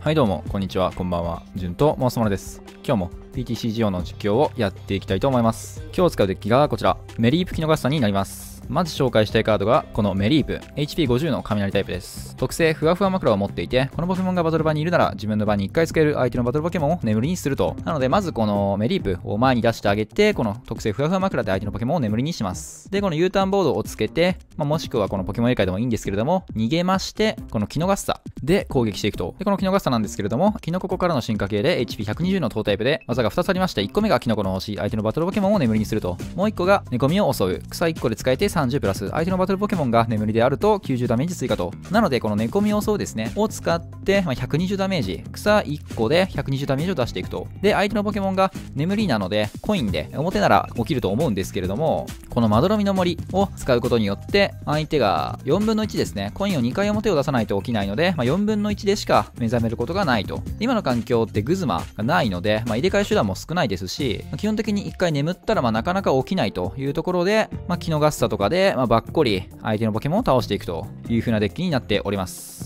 はいどうも、こんにちは、こんばんは。じゅんと申すものです。今日も PTCGO の実況をやっていきたいと思います。今日使うデッキがこちら、メリープキノガッサになります。まず紹介したいカードがこのメリープ HP50 の雷タイプです。特性ふわふわ枕を持っていて、このポケモンがバトル場にいるなら自分の場に1回使える相手のバトルポケモンを眠りにすると。なのでまずこのメリープを前に出してあげて、この特性ふわふわ枕で相手のポケモンを眠りにします。でこの U ターンボードをつけて、もしくはこのポケモン入れ替えでもいいんですけれども、逃げましてこのキノガッサで攻撃していくと。でこのキノガッサなんですけれども、キノココからの進化系で HP120 の等タイプで技が2つありまして、1個目がキノコの星、相手のバトルポケモンを眠りにすると。もう1個が寝込みを襲う、草1個で使えて30プラス相手のバトルポケモンが眠りであると90ダメージ追加と。なのでこの寝込みを襲うですねを使って、120ダメージ、草1個で120ダメージを出していくと。で相手のポケモンが眠りなのでコインで表なら起きると思うんですけれども、このまどろみの森を使うことによって相手が4分の1ですね、コインを2回表を出さないと起きないので、4分の1でしか目覚めることがないと。今の環境ってグズマがないので、入れ替え手段も少ないですし、基本的に1回眠ったらなかなか起きないというところで、キノガッサとかでばっこり相手のポケモンを倒していくという風なデッキになっております。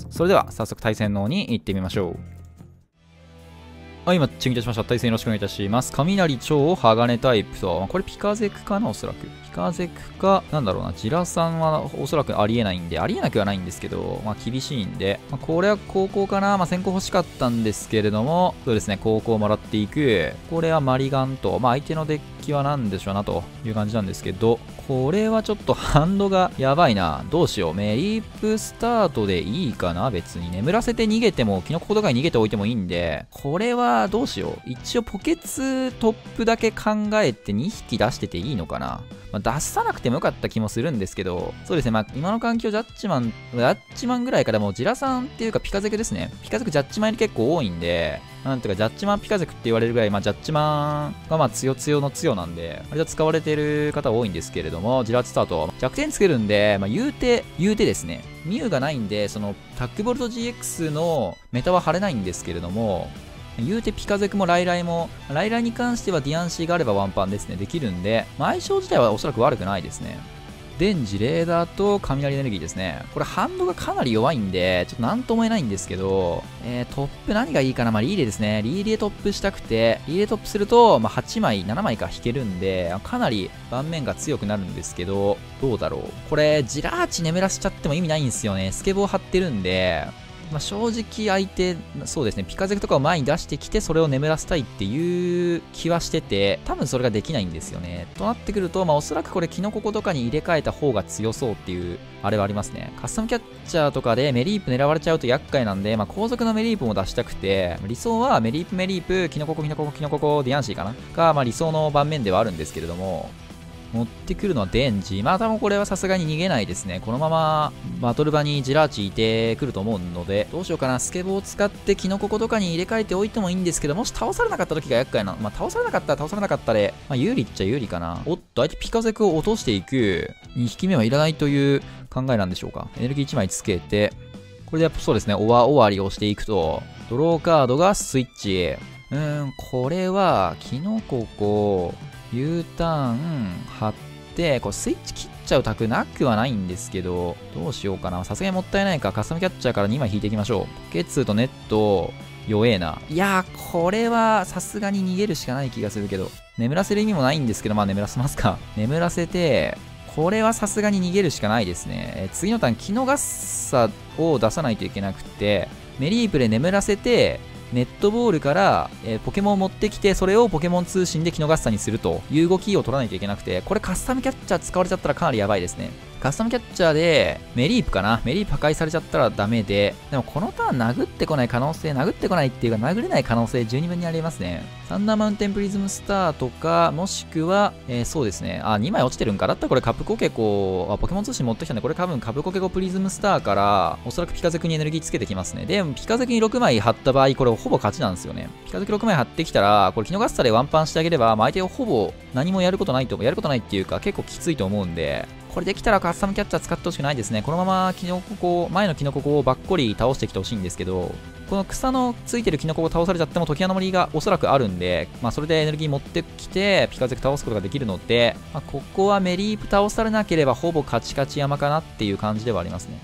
それでは早速対戦の方に行ってみましょう。はい、今、チェンジいたしました。対戦よろしくお願いいたします。雷超鋼タイプと、これピカゼクかな、おそらく。ピカゼクか、なんだろうな、ジラさんはおそらくありえないんで、ありえなくはないんですけど、厳しいんで、これは高校かな、先行欲しかったんですけれども、そうですね、高校もらっていく。これはマリガンと、相手のデッキは何でしょうなという感じなんですけど、これはちょっとハンドがやばいな。どうしよう。メリープスタートでいいかな、別に。眠らせて逃げても、キノコとかに逃げておいてもいいんで、これはどうしよう。一応ポケツトップだけ考えて2匹出してていいのかな。出さなくてもよかった気もするんですけど、そうですね、今の環境ジャッジマンぐらいからもうジラさんっていうかピカゼクですね。ピカゼクジャッジマンより結構多いんで、なんていうかジャッジマンピカゼクって言われるぐらい、ジャッジマンが強強の強なんで、割と使われてる方多いんですけれども、ジラスタート弱点つけるんで、言うてですね、ミュウがないんで、そのタックボルト GX のメタは張れないんですけれども、言うてピカゼクもライライに関してはディアンシーがあればワンパンですね、できるんで、相性自体はおそらく悪くないですね。電磁、レーダーと雷エネルギーですね。これハンドがかなり弱いんで、ちょっとなんとも言えないんですけど、トップ何がいいかな、リーレですね。リーレトップしたくて、リーレトップすると、8枚、7枚か引けるんで、かなり盤面が強くなるんですけど、どうだろう。これ、ジラーチ眠らせちゃっても意味ないんですよね。スケボー張ってるんで、正直相手、そうですね、ピカゼクとかを前に出してきて、それを眠らせたいっていう気はしてて、多分それができないんですよね。となってくると、おそらくこれキノココとかに入れ替えた方が強そうっていう、あれはありますね。カスタムキャッチャーとかでメリープ狙われちゃうと厄介なんで、後続のメリープも出したくて、理想はメリープ、キノココ、ディアンシーかなが、理想の盤面ではあるんですけれども、持ってくるのはデンジ。多分これはさすがに逃げないですね。このままバトル場にジラーチいてくると思うので、どうしようかな。スケボーを使ってキノココとかに入れ替えておいてもいいんですけど、もし倒されなかった時が厄介な。倒されなかったで、有利っちゃ有利かな。おっと、相手ピカゼクを落としていく。2匹目はいらないという考えなんでしょうか。エネルギー1枚つけて、これでやっぱそうですね、終わりをしていくと、ドローカードがスイッチ。これは、キノココ、U ターン貼って、これスイッチ切っちゃうタクなくはないんですけど、どうしようかな。さすがにもったいないか。カスタムキャッチャーから2枚引いていきましょう。ポケツとネット、弱えな。いやー、これはさすがに逃げるしかない気がするけど、眠らせる意味もないんですけど、眠らせますか。眠らせて、これはさすがに逃げるしかないですね。次のターン、キノガッサを出さないといけなくて、メリープで眠らせて、ネットボールから、ポケモンを持ってきて、それをポケモン通信でキノガッサにするという動きを取らないといけなくて、これカスタムキャッチャー使われちゃったらかなりやばいですね。カスタムキャッチャーでメリープかな、メリープ破壊されちゃったらダメで、でもこのターン殴ってこないっていうか殴れない可能性十二分にありますね。サンダーマウンテンプリズムスターとか、もしくは、そうですね、2枚落ちてるんか。だったらこれカプコケコ、ポケモン通信持ってきたんで、これ多分カプコケコプリズムスターから、おそらくピカゼクにエネルギーつけてきますね。で、ピカゼクに6枚貼った場合、これほぼ勝ちなんですよね。ピカゼク6枚貼ってきたら、これキノガッサでワンパンしてあげれば、相手をほぼ何もやることないっていうか、結構きついと思うんで、これできたらカスタムキャッチャー使ってほしくないですね。このまま前のキノココをばっこり倒してきてほしいんですけど、この草のついてるキノコを倒されちゃっても、時矢の森がおそらくあるんで、それでエネルギー持ってきて、ピカゼク倒すことができるので、ここはメリープ倒されなければほぼカチカチ山かなっていう感じではありますね。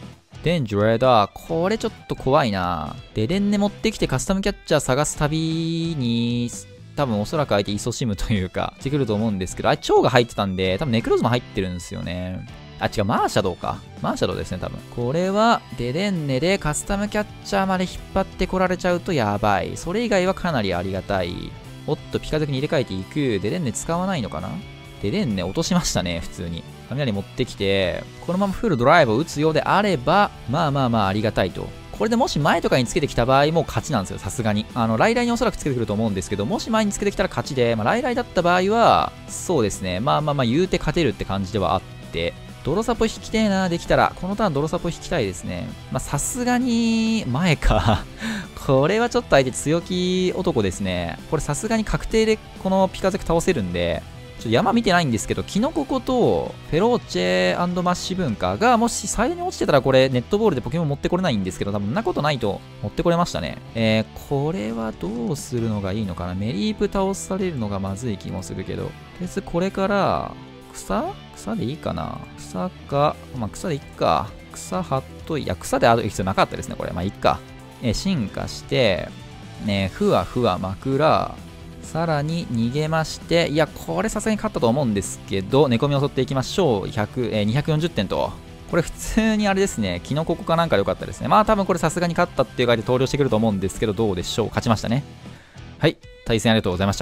デンジュレーダー。これちょっと怖いな。デデンネ持ってきてカスタムキャッチャー探す旅に、多分おそらく相手イソシムというか、してくると思うんですけど、あれ蝶が入ってたんで、多分ネクローズも入ってるんですよね。あ、違う、マーシャドウか。マーシャドウですね、多分。これは、デデンネでカスタムキャッチャーまで引っ張ってこられちゃうとやばい。それ以外はかなりありがたい。おっと、ピカズクに入れ替えていく。デデンネ使わないのかな。デデンネ落としましたね、普通に。雷持ってきて、このままフルドライブを打つようであれば、まあありがたいと。これでもし前とかにつけてきた場合も勝ちなんですよ、さすがに。ライライにおそらくつけてくると思うんですけど、もし前につけてきたら勝ちで、ライライだった場合は、そうですね、言うて勝てるって感じではあって、泥サポ引きてえな、できたら。このターン泥サポ引きたいですね。さすがに、前か。これはちょっと相手強気男ですね。これさすがに確定でこのピカゼク倒せるんで、ちょっと山見てないんですけど、キノココとフェローチェ&マッシュ文化がもしサイドに落ちてたらこれネットボールでポケモン持ってこれないんですけど、多分そんなことないと持ってこれましたね。これはどうするのがいいのかな。メリープ倒されるのがまずい気もするけど。とりあえずこれから、草でいいかな。草か、草でいっか。草張っといや、草である必要なかったですね、これ。いっか。進化して、ふわふわ枕、さらに逃げまして、いや、これさすがに勝ったと思うんですけど、寝込みを襲っていきましょう。240点と。これ普通にあれですね、キノココかなんかでよかったですね。多分これさすがに勝ったっていう感じで投了してくると思うんですけど、どうでしょう。勝ちましたね。はい、対戦ありがとうございました。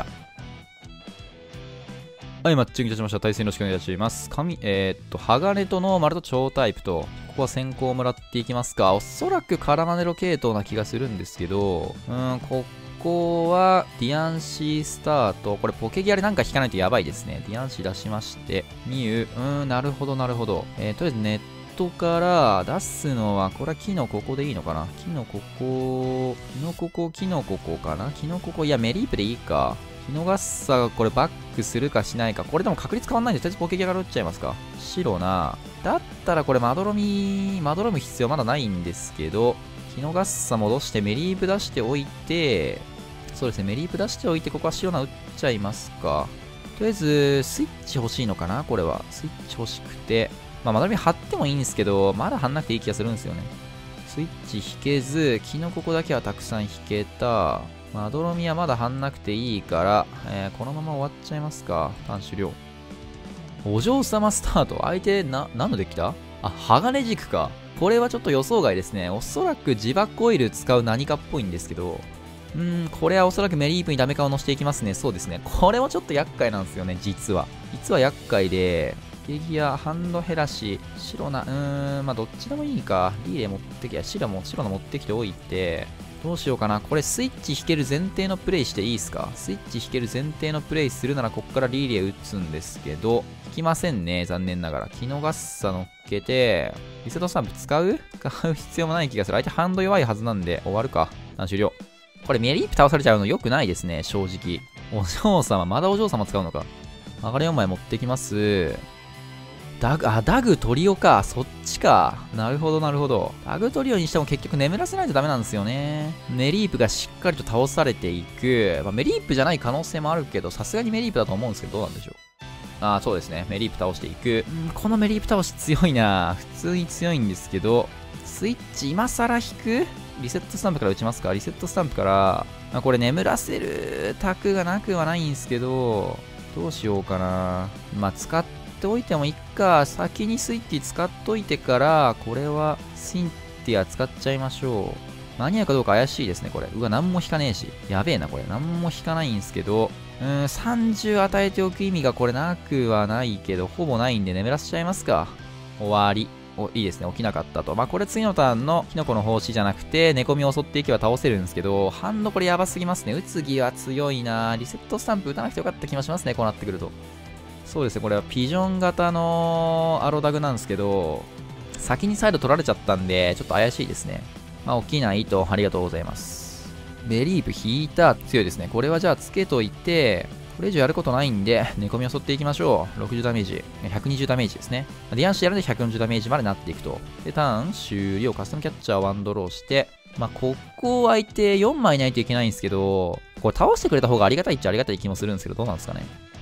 はい、マッチングいたしました。対戦よろしくお願いいたします。鋼とノーマルと超タイプと、ここは先行もらっていきますか。おそらくカラマネロ系統な気がするんですけど、ここはディアンシースタート。これポケギアでなんか引かないとやばいですね。ディアンシー出しまして、ミュなるほどなるほど。とりあえずネットから出すのは、これはキノココでいいのかな。キノココかな。キノココ、いやメリープでいいか。キノガッサがこれバックするかしないか。これでも確率変わんないんで、とりあえずポケギアから打っちゃいますか。白な。だったらこれまどろむ必要まだないんですけど、キノガッサ戻してメリープ出しておいて、そうですね、メリープ出しておいて、ここは白な打っちゃいますか。とりあえず、スイッチ欲しいのかなこれは。スイッチ欲しくて。まどろみ貼ってもいいんですけど、まだ貼んなくていい気がするんですよね。スイッチ引けず、キノココだけはたくさん引けた。まどろみはまだ貼んなくていいから、このまま終わっちゃいますか。ターン終了。お嬢様スタート。相手、何のデッキだ？あ、鋼軸か。これはちょっと予想外ですね。おそらく自爆オイル使う何かっぽいんですけど、これはおそらくメリープにダメカを乗せていきますね。そうですね。これもちょっと厄介なんですよね、実は。実は厄介で、ゲギア、ハンド減らし、白な、どっちでもいいか。リーレー持ってきゃ、白の持ってきておいて、どうしようかな。これスイッチ引ける前提のプレイしていいですか？スイッチ引ける前提のプレイするならこっからリーレー打つんですけど、引きませんね。残念ながら。キノガッサ乗っけて、リセットスタンプ使う必要もない気がする。相手ハンド弱いはずなんで、終わるか。終了。これメリープ倒されちゃうの良くないですね、正直。お嬢様、まだお嬢様使うのか。上がれ4枚持ってきます。ダグトリオか。そっちか。なるほど、なるほど。ダグトリオにしても結局眠らせないとダメなんですよね。メリープがしっかりと倒されていく。メリープじゃない可能性もあるけど、さすがにメリープだと思うんですけど、どうなんでしょう。そうですね。メリープ倒していく。このメリープ倒し強いな。普通に強いんですけど、スイッチ今更引く？リセットスタンプから打ちますか？リセットスタンプから、これ眠らせるタクがなくはないんですけど、どうしようかな。使っておいてもいいか。先にスイッチ使っといてから、これはシンティア使っちゃいましょう。間に合うかどうか怪しいですね、これ。うわ、なんも引かねえし。やべえな、これ。なんも引かないんですけど、30与えておく意味がこれなくはないけど、ほぼないんで眠らせちゃいますか。終わり。いいですね。起きなかったと。これ次のターンのキノコの奉仕じゃなくて、寝込みを襲っていけば倒せるんですけど、ハンドこれやばすぎますね。打つぎは強いな。リセットスタンプ打たなくてよかった気もしますね。こうなってくると。そうですね。これはピジョン型のアロダグなんですけど、先にサイド取られちゃったんで、ちょっと怪しいですね。起きないと、ありがとうございます。メリープ引いた。強いですね。これはじゃあつけといて、これ以上やることないんで、寝込みを襲っていきましょう。60ダメージ。120ダメージですね。ディアンシやるんで140ダメージまでなっていくと。で、ターン終了。カスタムキャッチャーワンドローして、ここ相手4枚ないといけないんですけど、これ倒してくれた方がありがたいっちゃありがたい気もするんですけど、どうなんですかね。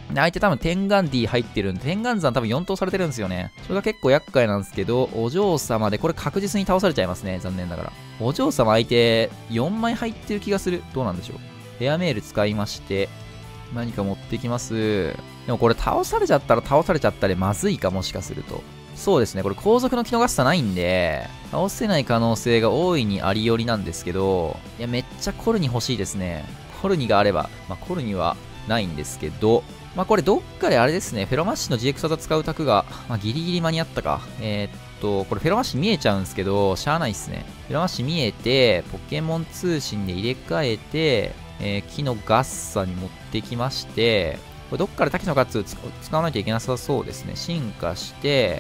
で、相手多分天眼 D 入ってるんで、天眼山多分4投されてるんですよね。それが結構厄介なんですけど、お嬢様でこれ確実に倒されちゃいますね。残念ながら。お嬢様相手4枚入ってる気がする。どうなんでしょう。エアメール使いまして、何か持ってきます。でもこれ倒されちゃったら倒されちゃったでまずいか、もしかすると。そうですね。これ後続の機能合差ないんで、倒せない可能性が大いにありよりなんですけど、いや、めっちゃコルニ欲しいですね。コルニがあれば、コルニはないんですけど、これどっかであれですね、フェロマッシュの GX 技使うタクが、ギリギリ間に合ったか。これフェロマッシュ見えちゃうんですけど、しゃあないっすね。フェロマッシュ見えて、ポケモン通信で入れ替えて、木のガッサに持ってきまして、これどっかで滝のガッツ使わないといけなさそうですね。進化して、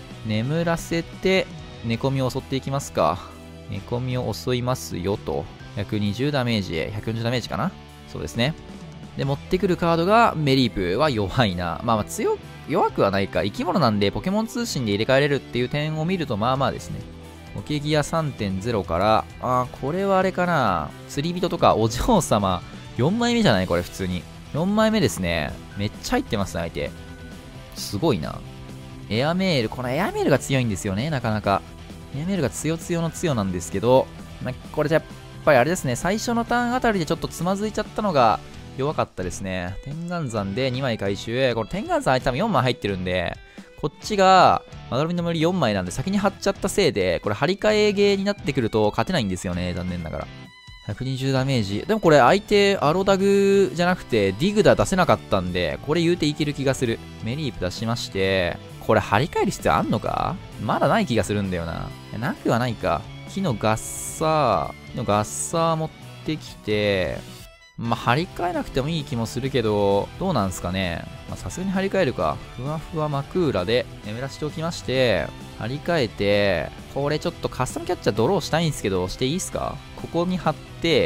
眠らせて、寝込みを襲っていきますか。寝込みを襲いますよと。120ダメージ、140ダメージかな。そうですね。で、持ってくるカードがメリープは弱いな。弱くはないか。生き物なんでポケモン通信で入れ替えれるっていう点を見るとまあまあですね。オケギア 3.0 から、これはあれかな。釣り人とかお嬢様4枚目じゃないこれ普通に。4枚目ですね。めっちゃ入ってますね、相手。すごいな。エアメール、このエアメールが強いんですよね、なかなか。エアメールが強の強なんですけど、これじゃやっぱりあれですね、最初のターンあたりでちょっとつまずいちゃったのが弱かったですね。天眼山で2枚回収。これ天眼山相手多分4枚入ってるんで、こっちが、マドロミの森4枚なんで先に張っちゃったせいで、これ張り替えゲーになってくると勝てないんですよね、残念ながら。120ダメージ。でもこれ相手アロダグじゃなくてディグダ出せなかったんで、これ言うていける気がする。メリープ出しまして、これ張り替える必要あんのか？まだない気がするんだよな。なくはないか。木のガッサー持ってきて、張り替えなくてもいい気もするけど、どうなんすかね。さすがに張り替えるか。ふわふわマクーラで眠らしておきまして、張り替えて、これちょっとカスタムキャッチャードローしたいんですけど、していいっすか？ここに貼って、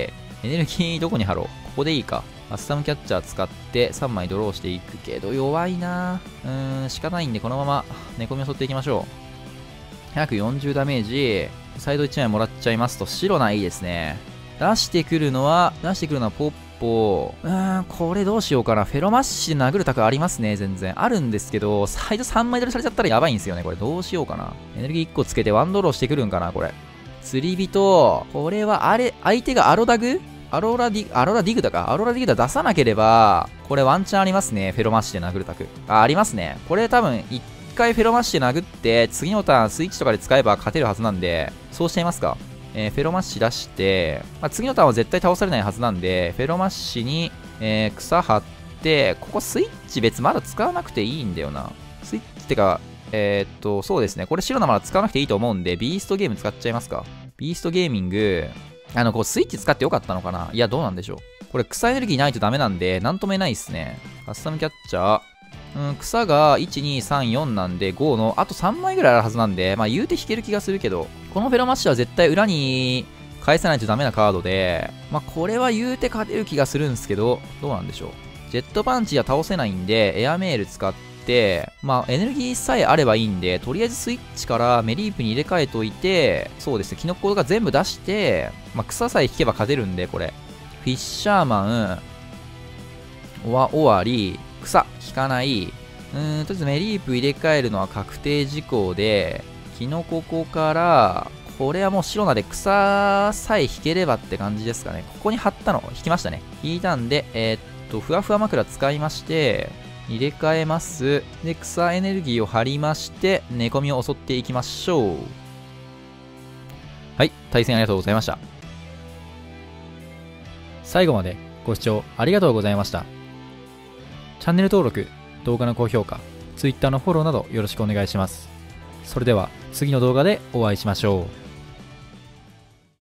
エネルギーどこに貼ろう？ここでいいか。カスタムキャッチャー使って3枚ドローしていくけど、弱いな。仕方ないんで、このまま寝込みを襲っていきましょう。140ダメージ、サイド1枚もらっちゃいますと、白ないいですね。出してくるのはポッポ。これどうしようかな。フェロマッシュ殴るタクありますね、全然。あるんですけど、サイド3枚ドルされちゃったらやばいんですよね。これどうしようかな。エネルギー1個つけてワンドローしてくるんかな、これ。釣り人。これは相手がアロダグアロラディグダか。アロラディグダ出さなければ、これワンチャンありますね。フェロマッシュで殴るタク。ありますね。これ多分、1回フェロマッシュで殴って、次のターンスイッチとかで使えば勝てるはずなんで、そうしちゃいますか。フェロマッシュ出して、次のターンは絶対倒されないはずなんで、フェロマッシュに、草張って、ここスイッチ別まだ使わなくていいんだよな。スイッチってか、そうですね。これ白のまだ使わなくていいと思うんで、ビーストゲーム使っちゃいますか。ビーストゲーミング、こうスイッチ使ってよかったのかな？いや、どうなんでしょう。これ草エネルギーないとダメなんで、なんとも言えないっすね。カスタムキャッチャー。草が1、2、3、4なんで、5の、あと3枚ぐらいあるはずなんで、言うて引ける気がするけど、このフェロマッシュは絶対裏に返さないとダメなカードで、これは言うて勝てる気がするんですけど、どうなんでしょう。ジェットパンチは倒せないんで、エアメール使って、エネルギーさえあればいいんで、とりあえずスイッチからメリープに入れ替えといて、そうですね、キノコが全部出して、草さえ引けば勝てるんで、これ。フィッシャーマン、終わり、草、引かない。とりあえずメリープ入れ替えるのは確定事項で、キノココから、これはもう白なで草さえ引ければって感じですかね。ここに貼ったの、引きましたね。引いたんで、ふわふわ枕使いまして、入れ替えます。で、草エネルギーを張りまして、寝込みを襲っていきましょう。はい、対戦ありがとうございました。 最後までご視聴ありがとうございました。チャンネル登録、動画の高評価、Twitter のフォローなどよろしくお願いします。それでは次の動画でお会いしましょう。